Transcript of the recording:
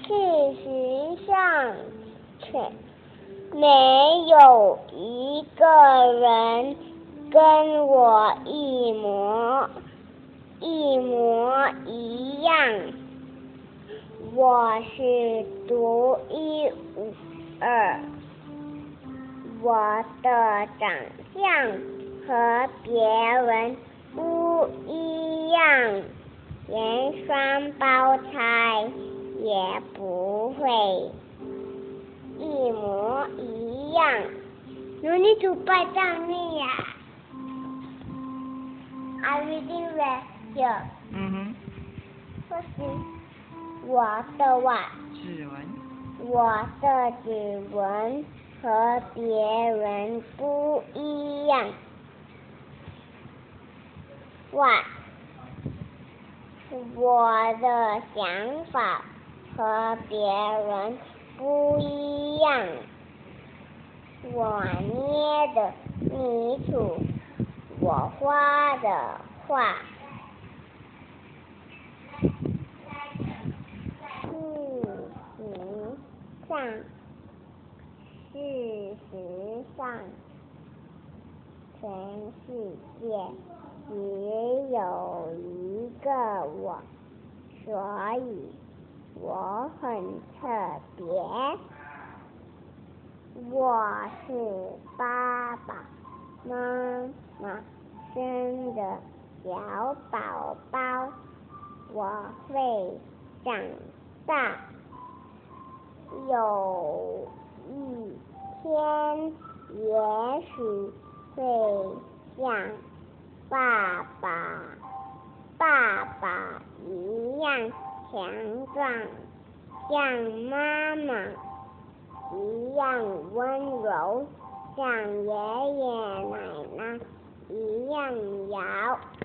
事实上，没有一个人跟我一模一样。我是独一无二，我的长相和别人不一样，连双胞胎也不会一模一样。努力主拜仗义呀！I reading here. 这是我的指纹。 我的指纹和别人不一样。我的想法和别人不一样。我捏的泥土，我画的画。事实上，全世界只有一个我，所以我很特别。我是爸爸妈妈生的小宝宝，我会长大，有一天也许会像爸爸一样强壮，像妈妈一样温柔，像爷爷奶奶一样摇